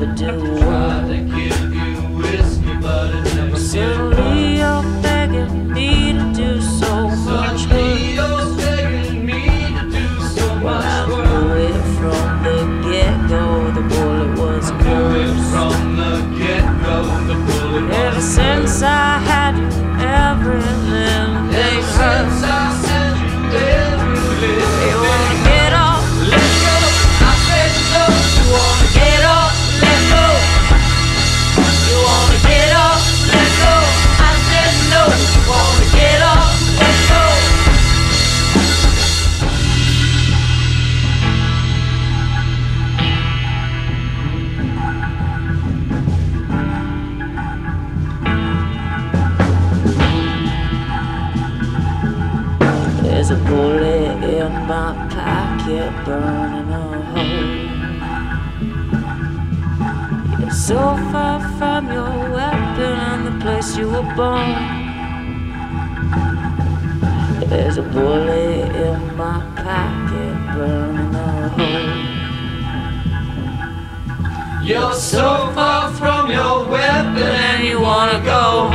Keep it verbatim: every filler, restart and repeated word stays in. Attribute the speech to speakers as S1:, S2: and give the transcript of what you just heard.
S1: never do well. Suddenly you're begging me to do so much hurt. Well, I knew it from the get-go, the bullet was cursed. Ever since I had you, everything they hurt. You wanna get up, let go. I said no. You wanna get up, let go. You wanna get up, let go. I said no. You wanna get up, let go. There's a bullet in my pocket, burning a hole. You're so far from your weapon and the place you were born. There's a bullet in my pocket, burning a hole. You're so far from your weapon and you wanna go home.